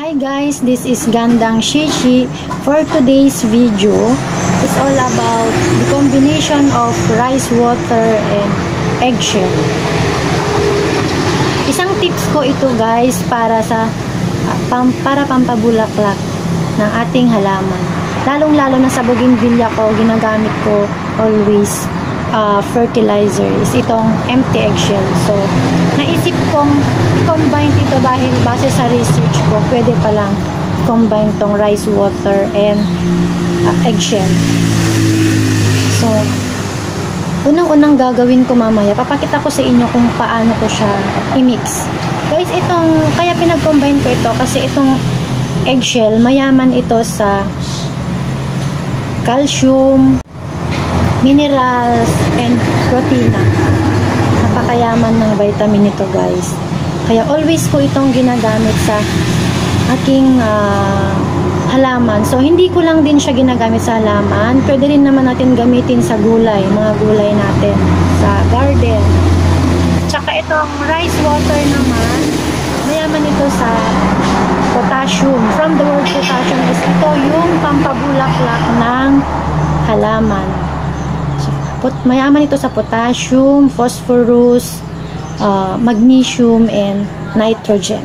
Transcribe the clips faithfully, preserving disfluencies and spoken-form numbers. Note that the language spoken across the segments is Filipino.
Hi guys, this is Gandhang Shishi. For today's video, it's all about the combination of rice water and eggshell. Isang tips ko ito guys para sa uh, pam, para pampabulaklak ng ating halaman. Lalong-lalo na sa bougainvillea ko, ginagamit ko always uh, fertilizer is itong empty eggshell. So, naisip kong combine ito dahil base sa research ko, pwede palang combine tong rice water and uh, eggshell. So, unang-unang gagawin ko mamaya, papakita ko sa inyo kung paano ko siya i-mix. Guys, itong, kaya pinag-combine ko ito kasi itong eggshell, mayaman ito sa calcium, minerals, and protina. Napakayaman ng vitamin ito guys. Kaya always ko itong ginagamit sa aking uh, halaman. So hindi ko lang din siya ginagamit sa halaman. Pwede rin naman natin gamitin sa gulay, mga gulay natin sa garden. Tsaka itong rice water naman, mayaman ito sa potassium. From the word potassium is ito yung pampabulaklak ng halaman. Mayaman ito sa potassium, phosphorus, uh, magnesium, and nitrogen.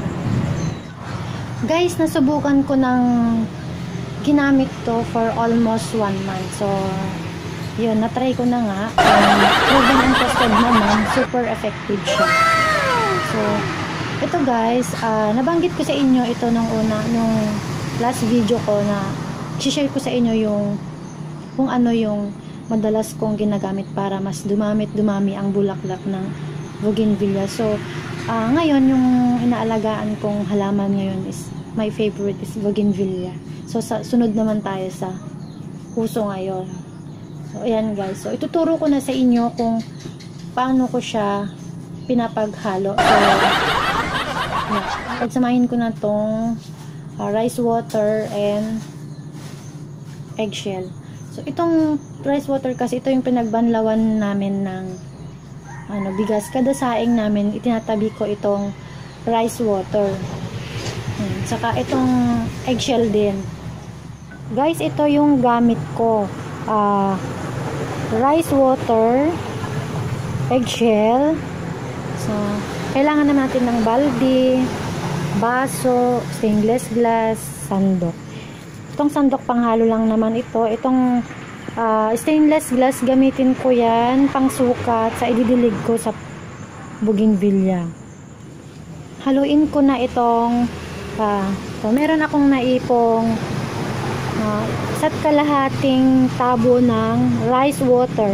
Guys, nasubukan ko ng ginamit to for almost one month. So, yun, natry ko na nga. Um, proven and tested naman, super effective siya. So, ito guys, uh, nabanggit ko sa inyo ito nung una, nung last video ko na share ko sa inyo yung kung ano yung madalas kong ginagamit para mas dumamit-dumami ang bulaklak ng bougainvillea. So, uh, ngayon, yung inaalagaan kong halaman ngayon is, my favorite is bougainvillea. So, sa, sunod naman tayo sa puso ngayon. So, ayan guys. So, ituturo ko na sa inyo kung paano ko siya pinapaghalo. So, yeah, pagsamahin ko na tong uh, rice water and eggshell. So, itong rice water kasi, ito yung pinagbanlawan namin ng ano, bigas. Kada saing namin, itinatabi ko itong rice water. Hmm. Saka itong eggshell din. Guys, ito yung gamit ko. Uh, rice water, eggshell. So, kailangan naman natin ng balde, baso, stainless glass, sandok. Itong sandok panghalo lang naman ito. Itong uh, stainless glass, gamitin ko yan pang sukat sa ididilig ko sa bougainvillea. Haluin ko na itong uh, so, meron akong naipong uh, isa't kalahating tabo ng rice water.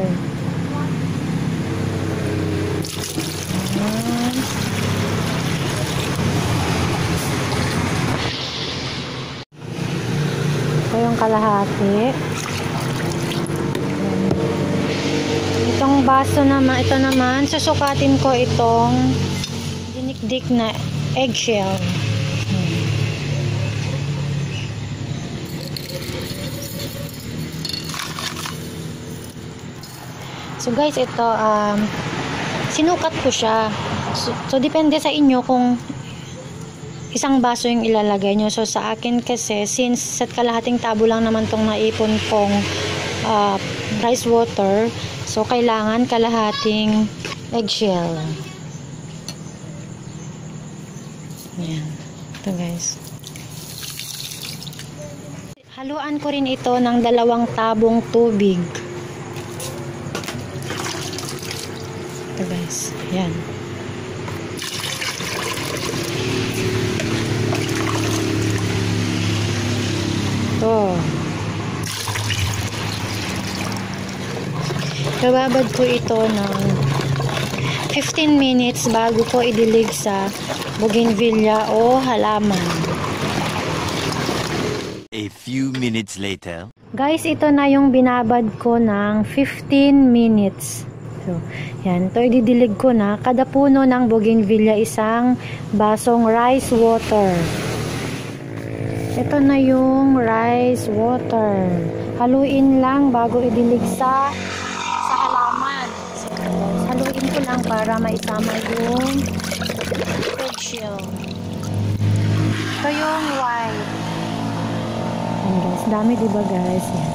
Ayan. Ito yung kalahati. Itong baso naman, ito naman, susukatin ko itong dinikdik na eggshell. So guys, ito, um, sinukat ko siya. So, so depende sa inyo kung isang baso yung ilalagay nyo. So, sa akin kasi, since sa kalahating tabo lang naman tong naipon kong uh, rice water, so, kailangan kalahating eggshell. Ayan. Ito guys. Haluan ko rin ito ng dalawang tabong tubig. Ito guys. Ayan. Ito. Bababad ko ito ng fifteen minutes bago ko idilig sa bougainvillea o halaman. A few minutes later. Guys, ito na yung binabad ko ng fifteen minutes. So, yan. Ito ididilig ko na. Kada puno ng bougainvillea isang basong rice water. Ito na yung rice water. Haluin lang bago idilig sa sa halaman. So, haluin ko lang para maisama yung eggshell. Ito yung itong white. Ayan guys, dami diba guys? Yan.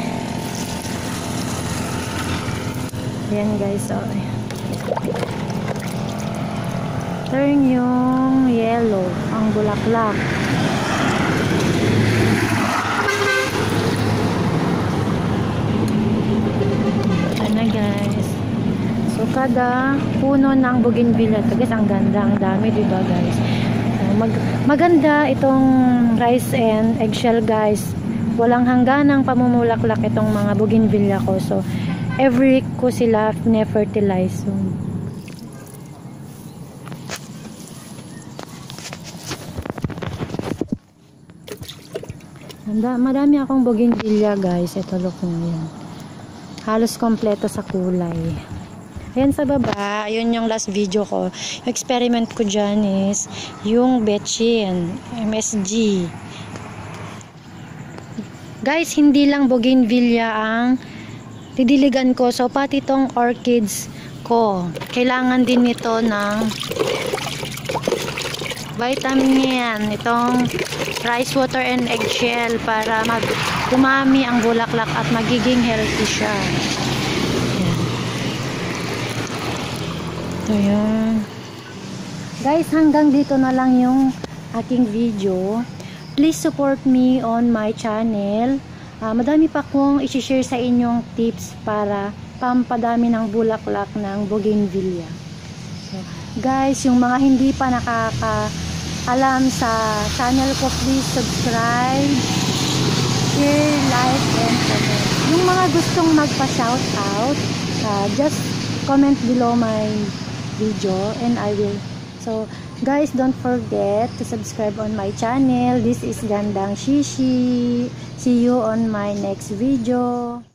Ayan guys, oh. Turn yung yellow, ang bulaklak. Ayan na guys. So, kada puno ng bougainvillea, ito guys, ang ganda, ang dami, diba guys? Mag maganda itong rice and eggshell guys. Walang hangganang pamumulaklak itong mga bougainvillea ko. So, every week ko sila ne-fertilize. So, madami akong bougainvillea guys. Ito look nyo yan. Halos kompleto sa kulay. Ayan sa baba, yun yung last video ko. Yung experiment ko dyan is yung bechin, M S G. Guys, hindi lang bougainvillea ang didiligan ko. So, pati itong orchids ko. Kailangan din nito ng vitamin yan. Itong rice water and eggshell para mag dumami ang bulaklak at magiging healthy siya. So, yun. Guys, hanggang dito na lang yung aking video. Please support me on my channel. Uh, madami pa kong i-share sa inyong tips para pampadami ng bulaklak ng bougainvillea. So, guys, yung mga hindi pa nakaka-alam sa channel ko, please subscribe, share, like, and comment. Yung mga gustong magpa-shoutout, uh, just comment below my video and I will. So guys, don't forget to subscribe on my channel. This is Gandhang Shishi. See you on my next video.